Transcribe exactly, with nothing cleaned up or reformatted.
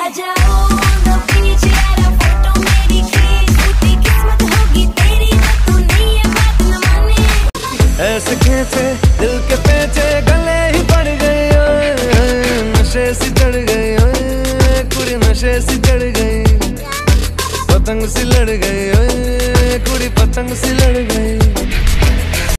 ऐसे खेचे दिल के पेचे गले ही पड़ गए, नशे सी चढ़ गई कुड़ी, नशे सी चढ़ गई, पतंग सी लड़ गई कुड़ी, पतंग सी लड़ गई।